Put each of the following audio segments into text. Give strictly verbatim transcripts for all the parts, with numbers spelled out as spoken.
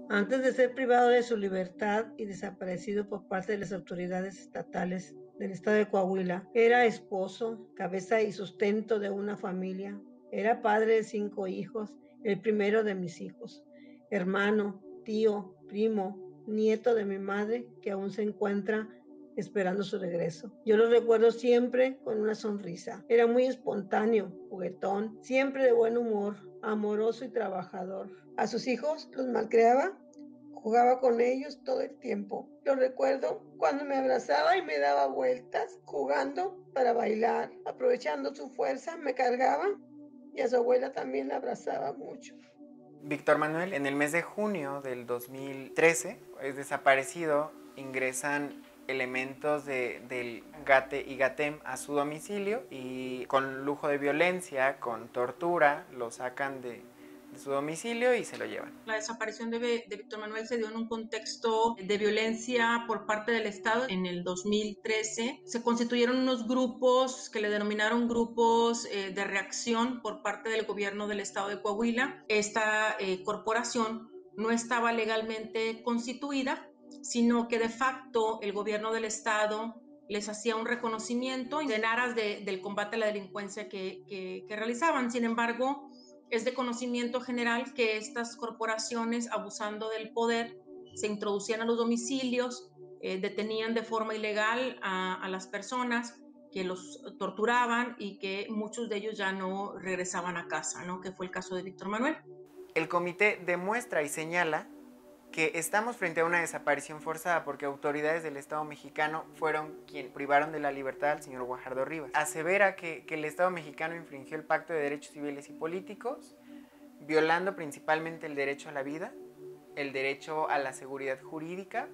Antes de ser privado de su libertad y desaparecido por parte de las autoridades estatales del estado de Coahuila, era esposo, cabeza y sustento de una familia. Era padre de cinco hijos, el primero de mis hijos, hermano, tío, primo, nieto de mi madre, que aún se encuentra esperando su regreso. Yo lo recuerdo siempre con una sonrisa. Era muy espontáneo, juguetón, siempre de buen humor, amoroso y trabajador. A sus hijos los malcriaba, jugaba con ellos todo el tiempo. Lo recuerdo cuando me abrazaba y me daba vueltas, jugando para bailar, aprovechando su fuerza, me cargaba y a su abuela también la abrazaba mucho. Víctor Manuel, en el mes de junio del dos mil trece, es desaparecido, ingresan elementos de, del GATE y GATEM a su domicilio y con lujo de violencia, con tortura, lo sacan de, de su domicilio y se lo llevan. La desaparición de, de Víctor Manuel se dio en un contexto de violencia por parte del Estado. En el dos mil trece se constituyeron unos grupos que le denominaron grupos eh, de reacción por parte del gobierno del Estado de Coahuila. Esta eh, corporación no estaba legalmente constituida, sino que de facto el gobierno del Estado les hacía un reconocimiento en aras de, del combate a la delincuencia que, que, que realizaban. Sin embargo, es de conocimiento general que estas corporaciones, abusando del poder, se introducían a los domicilios, eh, detenían de forma ilegal a, a las personas, que los torturaban y que muchos de ellos ya no regresaban a casa, ¿no? Que fue el caso de Víctor Manuel. El comité demuestra y señala que estamos frente a una desaparición forzada porque autoridades del Estado mexicano fueron quienes privaron de la libertad al señor Guajardo Rivas. Asevera que, que el Estado mexicano infringió el Pacto de Derechos Civiles y Políticos, violando principalmente el derecho a la vida, el derecho a la seguridad jurídica,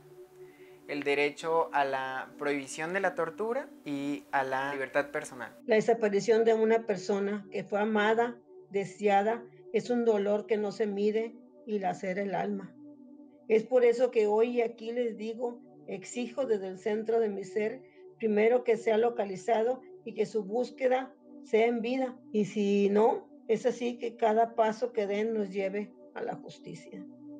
el derecho a la prohibición de la tortura y a la libertad personal. La desaparición de una persona que fue amada, deseada, es un dolor que no se mide y lacera el alma. Es por eso que hoy aquí les digo, exijo desde el centro de mi ser, primero que sea localizado y que su búsqueda sea en vida. Y si no, es así que cada paso que den nos lleve a la justicia.